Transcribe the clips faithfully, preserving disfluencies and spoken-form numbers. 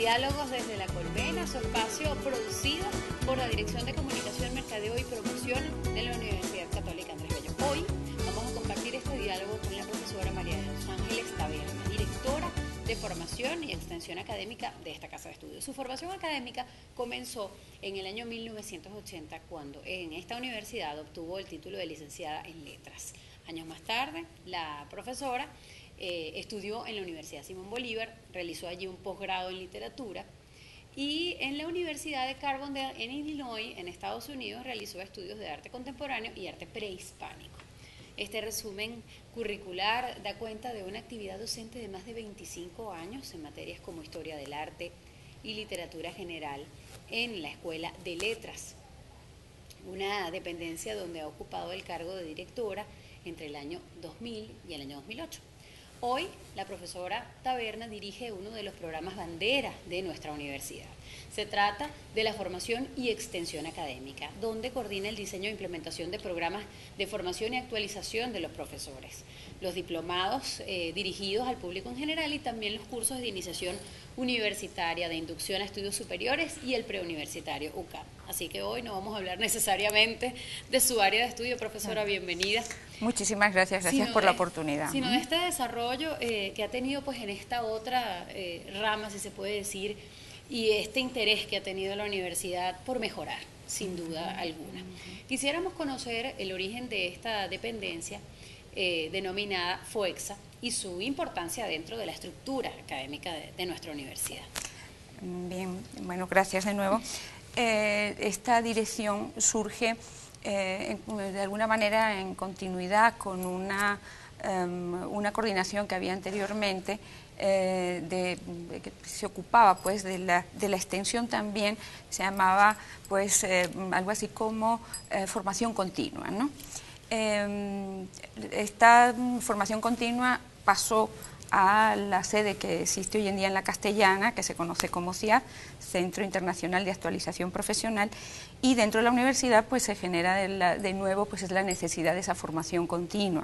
Diálogos desde la Colmena, su espacio producido por la Dirección de Comunicación, Mercadeo y Promoción de la Universidad Católica Andrés Bello. Hoy vamos a compartir este diálogo con la profesora María de los Ángeles Taberna, directora de Formación y Extensión Académica de esta Casa de Estudios. Su formación académica comenzó en el año mil novecientos ochenta, cuando en esta universidad obtuvo el título de licenciada en Letras. Años más tarde, la profesora eh, estudió en la Universidad Simón Bolívar, realizó allí un posgrado en literatura y en la Universidad de Carbondale en Illinois, en Estados Unidos, realizó estudios de arte contemporáneo y arte prehispánico. Este resumen curricular da cuenta de una actividad docente de más de veinticinco años en materias como historia del arte y literatura general en la Escuela de Letras, una dependencia donde ha ocupado el cargo de directora entre el año dos mil y el año dos mil ocho. Hoy, la profesora Taberna dirige uno de los programas bandera de nuestra universidad. Se trata de la formación y extensión académica, donde coordina el diseño e implementación de programas de formación y actualización de los profesores, los diplomados eh, dirigidos al público en general y también los cursos de iniciación universitaria, de inducción a estudios superiores y el preuniversitario U C A M. Así que hoy no vamos a hablar necesariamente de su área de estudio. Profesora, bienvenida. Muchísimas gracias, gracias sino por de, la oportunidad. Sino de este desarrollo eh, que ha tenido pues en esta otra eh, rama, si se puede decir, y este interés que ha tenido la universidad por mejorar, sin duda alguna. Quisiéramos conocer el origen de esta dependencia eh, denominada FOEXA y su importancia dentro de la estructura académica de, de nuestra universidad. Bien, bueno, gracias de nuevo. Eh, esta dirección surge eh, en, de alguna manera en continuidad con una, um, una coordinación que había anteriormente eh, de, de que se ocupaba pues de la, de la extensión también, se llamaba pues eh, algo así como eh, formación continua, ¿no? Eh, esta formación continua pasó a la sede que existe hoy en día en la Castellana, que se conoce como C I A, Centro Internacional de Actualización Profesional, y dentro de la universidad pues se genera de, la, de nuevo pues es la necesidad de esa formación continua.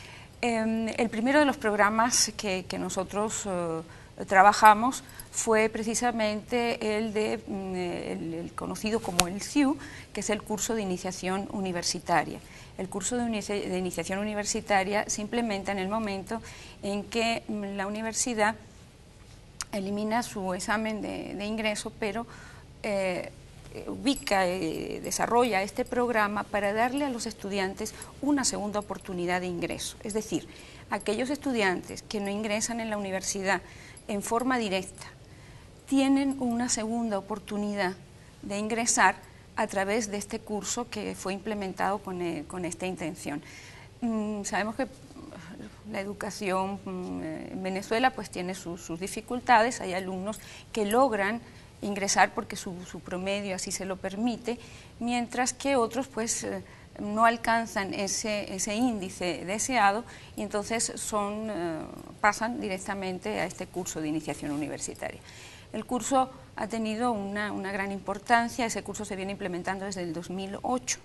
Eh, el primero de los programas que, que nosotros eh, trabajamos fue precisamente el, de, el, el conocido como el C I U, que es el curso de iniciación universitaria. El curso de, inicia, de iniciación universitaria se implementa en el momento en que la universidad elimina su examen de, de ingreso, pero eh, ubica y desarrolla este programa para darle a los estudiantes una segunda oportunidad de ingreso. Es decir, aquellos estudiantes que no ingresan en la universidad en forma directa tienen una segunda oportunidad de ingresar a través de este curso que fue implementado con, eh, con esta intención. Mm, sabemos que la educación mm, en Venezuela pues tiene su, sus dificultades, hay alumnos que logran ingresar porque su, su promedio así se lo permite, mientras que otros pues eh, no alcanzan ese, ese índice deseado y entonces son, eh, pasan directamente a este curso de iniciación universitaria. El curso ha tenido una, una gran importancia, ese curso se viene implementando desde el dos mil ocho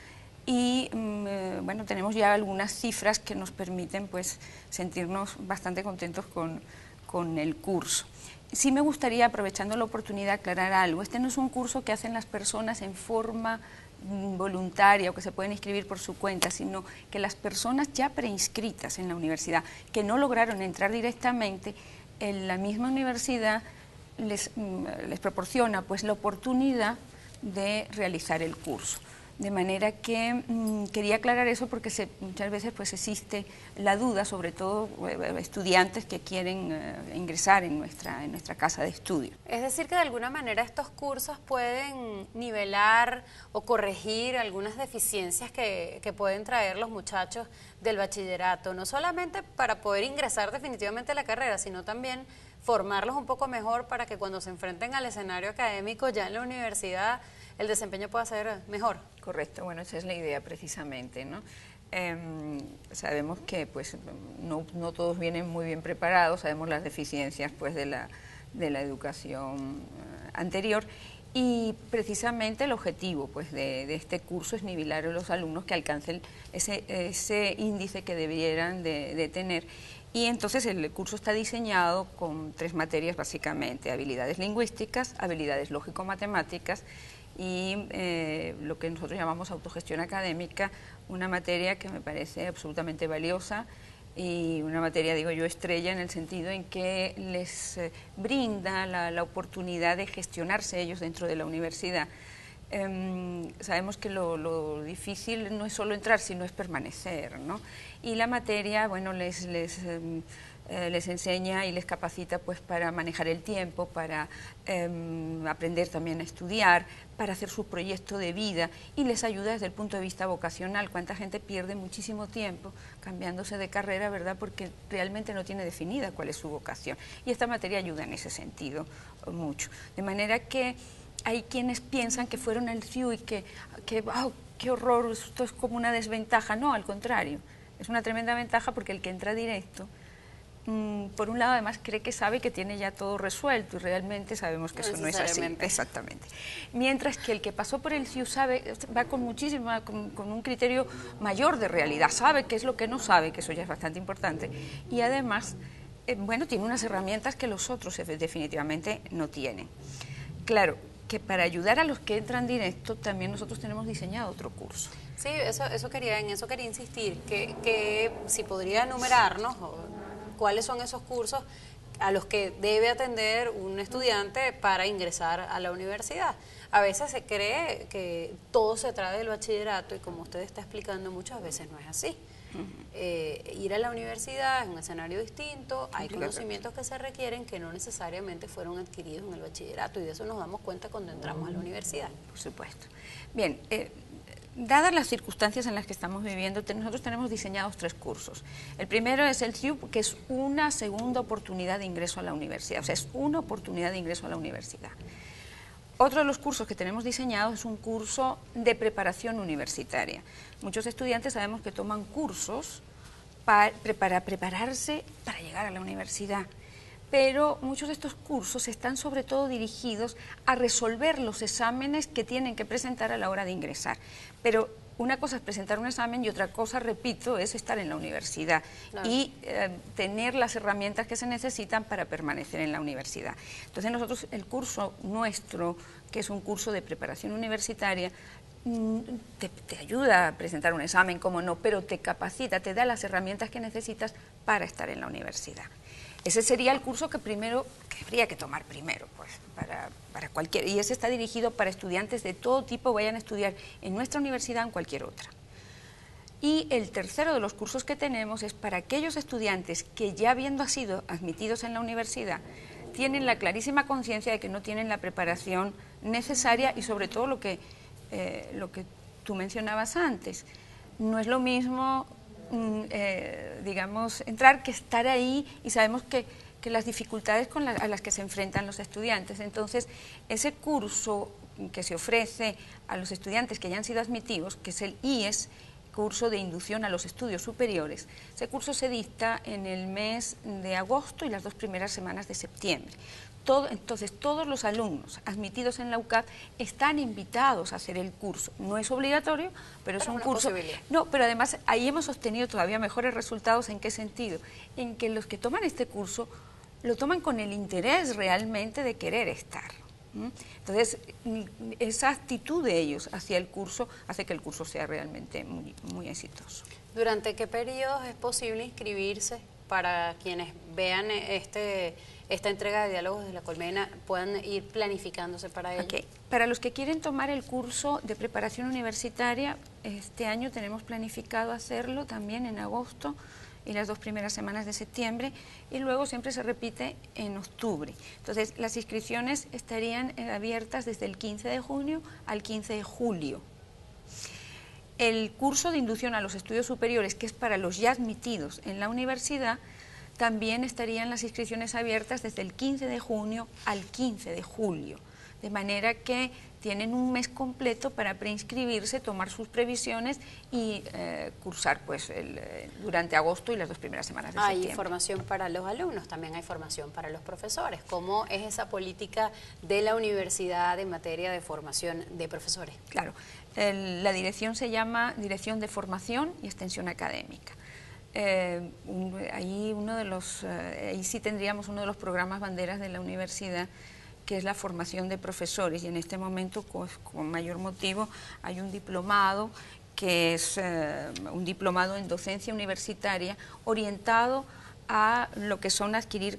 y eh, bueno, tenemos ya algunas cifras que nos permiten pues sentirnos bastante contentos con, con el curso. Sí me gustaría, aprovechando la oportunidad, aclarar algo. Este no es un curso que hacen las personas en forma voluntaria o que se pueden inscribir por su cuenta, sino que las personas ya preinscritas en la universidad, que no lograron entrar directamente, en la misma universidad les, les proporciona pues la oportunidad de realizar el curso. De manera que mmm, quería aclarar eso porque se, muchas veces pues existe la duda, sobre todo eh, estudiantes que quieren eh, ingresar en nuestra, en nuestra casa de estudio. Es decir, que de alguna manera estos cursos pueden nivelar o corregir algunas deficiencias que, que pueden traer los muchachos del bachillerato, no solamente para poder ingresar definitivamente a la carrera, sino también formarlos un poco mejor para que cuando se enfrenten al escenario académico ya en la universidad el desempeño pueda ser mejor. Correcto, bueno, esa es la idea precisamente, ¿no? Eh, sabemos que pues no, no todos vienen muy bien preparados, sabemos las deficiencias pues de la, de la educación uh, anterior y precisamente el objetivo pues de, de este curso es nivelar a los alumnos que alcancen ese, ese índice que debieran de, de tener Y entonces el curso está diseñado con tres materias básicamente: habilidades lingüísticas, habilidades lógico-matemáticas y eh, lo que nosotros llamamos autogestión académica, una materia que me parece absolutamente valiosa y una materia, digo yo, estrella, en el sentido en que les eh, brinda la, la oportunidad de gestionarse ellos dentro de la universidad. Eh, sabemos que lo, lo difícil no es solo entrar, sino es permanecer, ¿no? Y la materia, bueno, les, les, eh, eh, les enseña y les capacita pues para manejar el tiempo, para eh, aprender también a estudiar, para hacer su proyecto de vida, y les ayuda desde el punto de vista vocacional. Cuánta gente pierde muchísimo tiempo cambiándose de carrera, ¿verdad?, porque realmente no tiene definida cuál es su vocación. Y esta materia ayuda en ese sentido mucho. De manera que hay quienes piensan que fueron al C I U y que, que oh, qué horror, esto es como una desventaja. No, al contrario, es una tremenda ventaja, porque el que entra directo, mmm, por un lado además cree que sabe que tiene ya todo resuelto, y realmente sabemos que eso no es así. Exactamente. Mientras que el que pasó por el C I U sabe, va con muchísima, con, con un criterio mayor de realidad, sabe qué es lo que no sabe, que eso ya es bastante importante, y además, eh, bueno, tiene unas herramientas que los otros definitivamente no tienen. Claro, que para ayudar a los que entran directo también nosotros tenemos diseñado otro curso. Sí, eso, eso quería, en eso quería insistir, que, que si podría enumerarnos cuáles son esos cursos a los que debe atender un estudiante para ingresar a la universidad. A veces se cree que todo se trae del bachillerato, y como usted está explicando, muchas veces no es así. Eh, ir a la universidad es un escenario distinto, hay conocimientos que se requieren que no necesariamente fueron adquiridos en el bachillerato, y de eso nos damos cuenta cuando entramos a la universidad. Por supuesto. Bien, eh, dadas las circunstancias en las que estamos viviendo, nosotros tenemos diseñados tres cursos. El primero es el C I U, que es una segunda oportunidad de ingreso a la universidad, o sea, es una oportunidad de ingreso a la universidad. Otro de los cursos que tenemos diseñados es un curso de preparación universitaria. Muchos estudiantes sabemos que toman cursos para, para prepararse para llegar a la universidad, pero muchos de estos cursos están sobre todo dirigidos a resolver los exámenes que tienen que presentar a la hora de ingresar. Pero una cosa es presentar un examen y otra cosa, repito, es estar en la universidad, claro, y eh, tener las herramientas que se necesitan para permanecer en la universidad. Entonces nosotros, el curso nuestro, que es un curso de preparación universitaria, te, te ayuda a presentar un examen, como no, pero te capacita, te da las herramientas que necesitas para estar en la universidad. Ese sería el curso que primero, que habría que tomar primero, pues, para, para cualquier, y ese está dirigido para estudiantes de todo tipo, vayan a estudiar en nuestra universidad o en cualquier otra. Y el tercero de los cursos que tenemos es para aquellos estudiantes que, ya habiendo sido admitidos en la universidad, tienen la clarísima conciencia de que no tienen la preparación necesaria, y sobre todo lo que, eh, lo que tú mencionabas antes. No es lo mismo, Eh, digamos, entrar que estar ahí, y sabemos que, que las dificultades con la, a las que se enfrentan los estudiantes. Entonces, ese curso que se ofrece a los estudiantes que ya han sido admitidos, que es el I E S, curso de inducción a los estudios superiores, ese curso se dicta en el mes de agosto y las dos primeras semanas de septiembre. Todo, entonces, todos los alumnos admitidos en la U C A D están invitados a hacer el curso. No es obligatorio, pero, pero es un curso. No, pero además ahí hemos obtenido todavía mejores resultados. ¿En qué sentido? En que los que toman este curso lo toman con el interés realmente de querer estar. ¿Mm? Entonces, esa actitud de ellos hacia el curso hace que el curso sea realmente muy, muy exitoso. ¿Durante qué periodos es posible inscribirse para quienes vean este... esta entrega de diálogos de la Colmena, puedan ir planificándose para ello? Okay. Para los que quieren tomar el curso de preparación universitaria, este año tenemos planificado hacerlo también en agosto y las dos primeras semanas de septiembre, y luego siempre se repite en octubre. Entonces, las inscripciones estarían abiertas desde el quince de junio al quince de julio. El curso de inducción a los estudios superiores, que es para los ya admitidos en la universidad, también estarían las inscripciones abiertas desde el quince de junio al quince de julio, de manera que tienen un mes completo para preinscribirse, tomar sus previsiones y eh, cursar pues el, eh, durante agosto y las dos primeras semanas de septiembre. Hay formación para los alumnos, también hay formación para los profesores. ¿Cómo es esa política de la universidad en materia de formación de profesores? Claro, el, la dirección se llama Dirección de Formación y Extensión Académica. eh, un, ahí, uno de los, eh, ahí sí tendríamos uno de los programas banderas de la universidad, que es la formación de profesores, y en este momento, con, con mayor motivo, hay un diplomado que es eh, un diplomado en docencia universitaria orientado a lo que son adquirir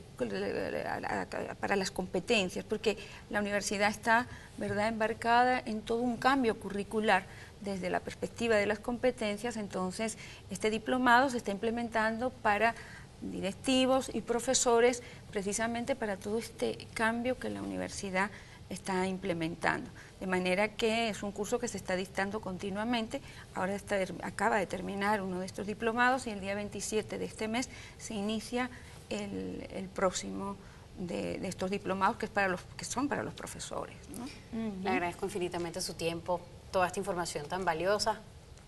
para las competencias, porque la universidad está, ¿verdad?, embarcada en todo un cambio curricular desde la perspectiva de las competencias. Entonces este diplomado se está implementando para directivos y profesores, precisamente para todo este cambio que la universidad está implementando, de manera que es un curso que se está dictando continuamente. Ahora está, acaba de terminar uno de estos diplomados y el día veintisiete de este mes se inicia el, el próximo de, de estos diplomados, que, es para los, que son para los profesores, ¿no? Uh-huh. Le agradezco infinitamente su tiempo, toda esta información tan valiosa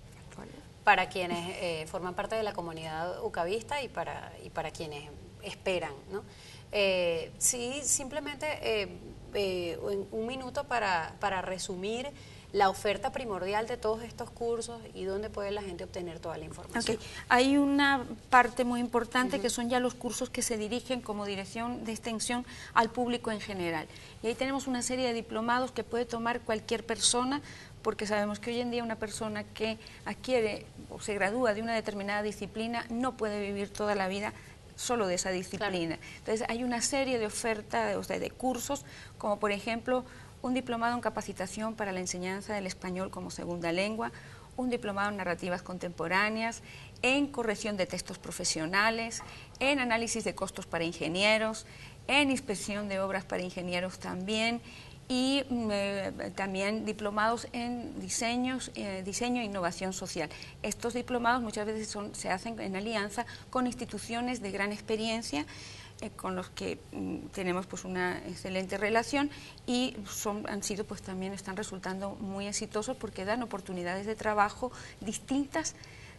para quienes eh, forman parte de la comunidad ucavista y para, y para quienes esperan, ¿no? Eh, sí, simplemente eh, eh, en un minuto para, para resumir la oferta primordial de todos estos cursos y dónde puede la gente obtener toda la información. Okay. Hay una parte muy importante, uh-huh, que son ya los cursos que se dirigen como dirección de extensión al público en general. Y ahí tenemos una serie de diplomados que puede tomar cualquier persona, porque sabemos que hoy en día una persona que adquiere o se gradúa de una determinada disciplina no puede vivir toda la vida solo de esa disciplina. Claro. Entonces hay una serie de ofertas, o sea, de cursos, como por ejemplo un diplomado en capacitación para la enseñanza del español como segunda lengua, un diplomado en narrativas contemporáneas, en corrección de textos profesionales, en análisis de costos para ingenieros, en inspección de obras para ingenieros también, y eh, también diplomados en diseños, eh, diseño e innovación social. Estos diplomados muchas veces son, se hacen en alianza con instituciones de gran experiencia, eh, con los que mm, tenemos pues una excelente relación, y son, han sido pues también están resultando muy exitosos porque dan oportunidades de trabajo distintas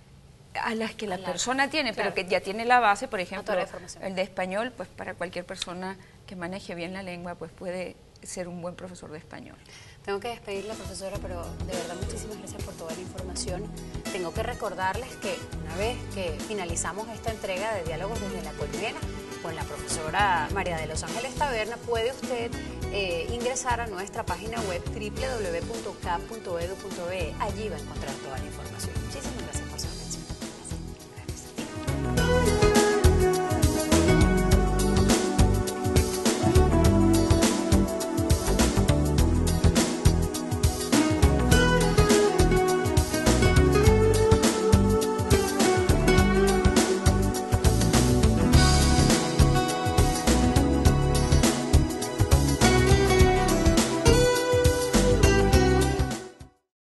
a las que la, la persona tiene, claro, pero que ya tiene la base. Por ejemplo, el de español, pues para cualquier persona que maneje bien la lengua, pues puede ser un buen profesor de español. Tengo que despedirla, profesora, pero de verdad muchísimas gracias por toda la información. Tengo que recordarles que una vez que finalizamos esta entrega de Diálogos desde la Colmena con la profesora María de los Ángeles Taberna, puede usted eh, ingresar a nuestra página web doble u doble u doble u punto c a p punto e d u punto b e. Allí va a encontrar toda la información. Muchísimas